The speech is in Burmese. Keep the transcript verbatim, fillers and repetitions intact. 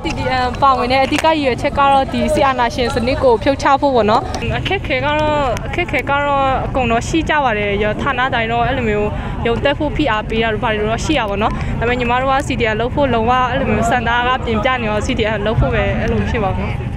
C D M ပါဝင်တဲ့အဓိကရည်ရွယ်ချက်ကတော့ဒီဆီအာနာရှင်စနစ်ကိုဖြုတ်ချဖို့ပေါ့နော်အခက်ခဲကတော့အခက်ခဲကတော့အကုန်တော့ရှိကြပါတယ်ရဌာနတိုင်းတော့အဲ့လိုမျိုးရုံတက်ဖို့ဖိအားပေးတာတို့ဘာတွေတော့ရှိရပါတော့ဒါပေမဲ့ညီမတို့က C D M လုပ်ဖို့လုံးဝအဲ့လိုမျိုးစံသားကပြင်ပြနေတော့ C D M လုပ်ဖို့ပဲအဲ့လိုဖြစ်ပါဘူး